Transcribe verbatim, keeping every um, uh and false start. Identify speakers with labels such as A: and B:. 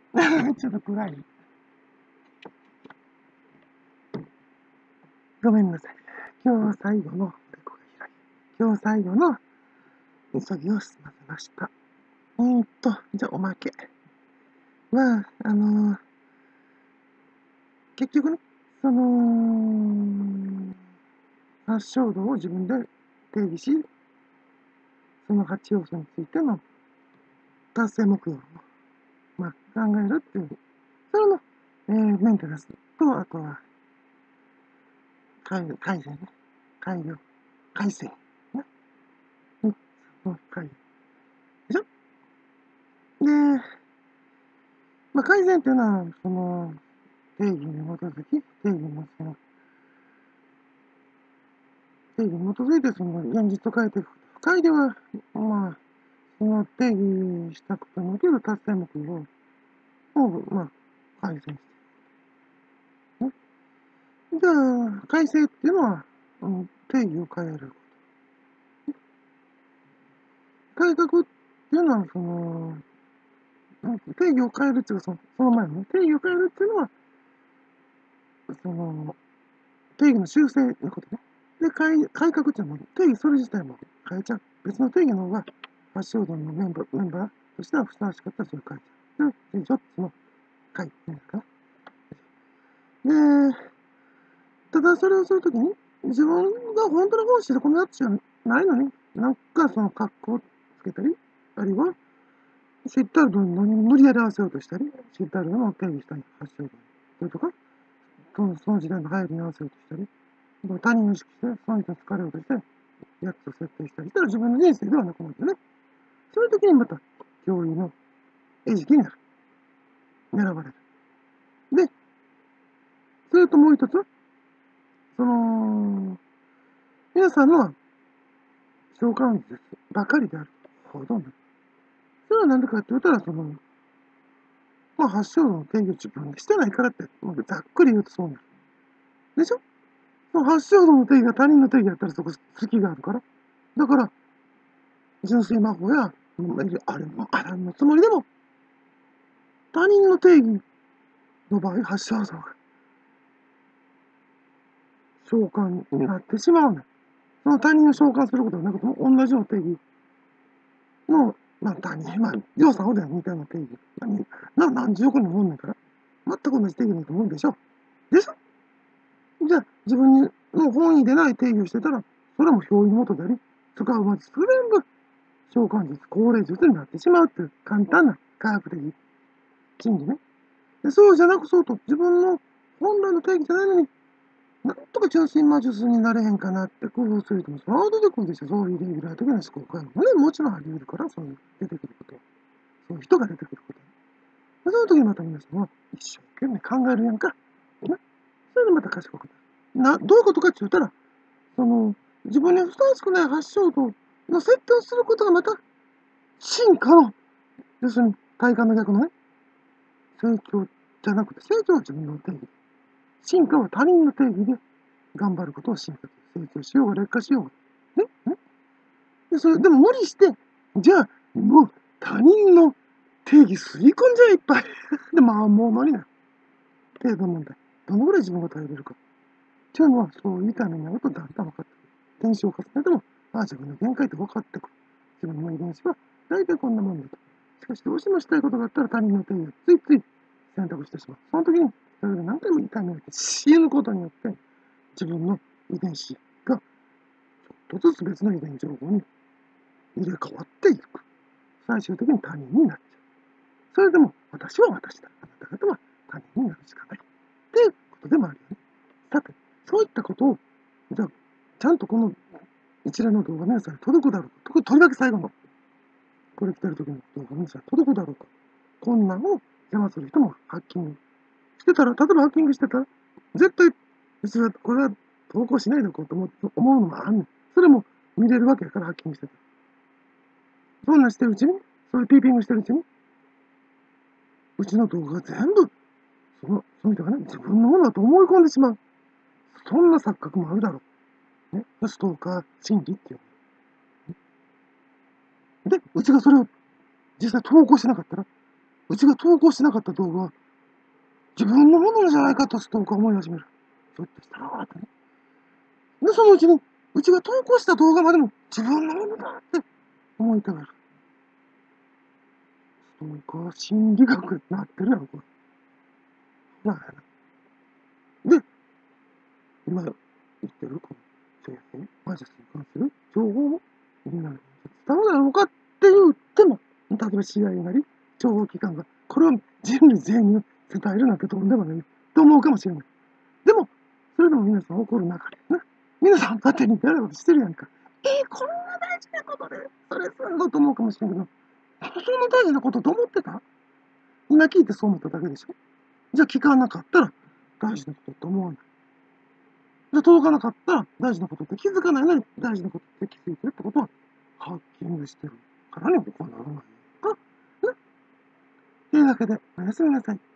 A: ちょっと暗い。ごめんなさい。今日は最後の、今日最後の急ぎを済ませました。えーっと、じゃあおまけは、あのー、結局ね、その、発症度を自分で定義し、そのはち要素についての達成目標を、まあ、考えるっていう、それの、えー、メンテナンスと、あとは、改改善ね、改良、改正、ね、みっつの改良。でしょで、まあ、改善っていうのは、その、定義に基づき、定義のその、定義に基づいてその現実を変えていく。改良は、まあ、その定義したことにおける達成目標を、まあ、改善していく。ね。じゃあ、改正っていうのは、うん、定義を変える。改革っていうのは、その、定義を変えるっていうか、そのその前の、ね、定義を変えるっていうのは、その、定義の修正のことね。で、改改革っていうのは、定義それ自体も変えちゃう。別の定義の方が、発祥度のメンバーメンバーとしてはふさわしかったらそれを変えちゃう。で、よっつの回っていうんですか。で、ただそれをするときに、自分が本当の本心でこのやつじゃないのに、なんかその格好をつけたり、あるいは、知ったる分のに無理やり合わせようとしたり、知ったるのを定義したり、発祥度それとか、そのその時代の流行りに合わせようとしたり、他人を意識して、その人に疲れようとして、やつを設定したりしたら自分の人生ではなくなるよね。そういう時にまた、教員の餌食になる。狙われる。で、それともう一つ、その、皆さんのは、召喚術ばかりである。ほとんど。それはなんでかって言ったら、その、まあ、発祥の定義を自分でしてないからって、ざっくり言うとそうなる。でしょ？その発祥度の定義が他人の定義だったらそこ好きがあるから。だから、純粋魔法や、あれも、あらんのつもりでも、他人の定義の場合、発祥度が召喚になってしまうねん。その他人を召喚することはなくても、同じような定義の、まあ、他人、まあ、要素ほどや似たような定義。な何十億人もおんねんから、全く同じ定義の人もおるでしょ。でしょ？じゃあ、自分の本意でない定義をしてたら、それも表意元であり、使うまじ全部、召喚術、高齢術になってしまうっていう簡単な科学的真理ね。でそうじゃなくそうと、自分の本来の定義じゃないのに、なんとか純粋魔術になれへんかなって工夫するとも、それは出てくるでしょ。そういうレギュラー的な思考回路もね、もちろんあり得るから、そういう出てくること。そういう人が出てくること。その時にまた皆さんは一生懸命考えるやんか。ね。それでまた賢くなる。な、どういうことかって言ったら、その、自分にふさわしくない発祥度の設定をすることがまた、進化の、要するに体感の逆のね、成長じゃなくて、成長は自分の定義。進化は他人の定義で頑張ることを進化する。成長しようが劣化しようが。ねねでそれでも無理して、じゃあ、もう他人の定義吸い込んじゃえいっぱい。で、まあもう無理な程度問題。どのぐらい自分が耐えれるか。っていうのは、そういうためになるとだんだん分かってくる。伝承を重ねても、ああ、自分の限界って分かってくる。自分の遺伝子は大体こんなもんだと。しかし、どうしてもしたいことがあったら他人の定義をついつい選択してしまう。その時に、それで何回も痛みを受けて死ぬことによって、自分の遺伝子がちょっとずつ別の遺伝情報に入れ替わっていく。最終的に他人になっちゃう。それでも、私は私だ。あなた方は他人になるしかない。っていうことでもあるよね。さて、そういったことを、じゃあ、ちゃんとこの一連の動画皆さんに届くだろうか。とりわけ最後の、これ来てる時の動画皆さんに届くだろうか。こんなんを邪魔する人もハッキングしてたら、例えばハッキングしてたら、絶対、実はこれは投稿しないでおこうと思うのもあんねん。それも見れるわけやからハッキングしてた。そんなしてるうちに、そういうピーピングしてるうちに、うちの動画が全部、その、その人がね、自分のものだと思い込んでしまう。そんな錯覚もあるだろう。ね。ストーカー心理っていう。で、うちがそれを実際投稿しなかったら、 うちが投稿しなかった動画は、自分のものじゃないかとストーカー思い始める。ひょっとしたらってね。で、そのうちに、うちが投稿した動画までも自分のものだって思いたがる。ストーカー心理学になってるやろ、これ。ほらやな。で、今言ってるこの情報、魔術に関する情報もみんなに伝わるだろうかって言っても、例えば シーアイエー なり、情報機関がこれを人類全員に伝えるなんてとんでもないと思うかもしれない。でも、それでも皆さん怒る中でな、皆さん勝手にやることしてるやんか。えー、こんな大事なことで、それすんのと思うかもしれんけど、そんな大事なことと思ってた？今聞いてそう思っただけでしょ？じゃあ聞かなかったら大事なことって思わない。じゃあ届かなかったら大事なことって気づかないのに大事なことって気づいてるってことはハッキングしてるからね、こうならないか。ね。というわけで、おやすみなさい。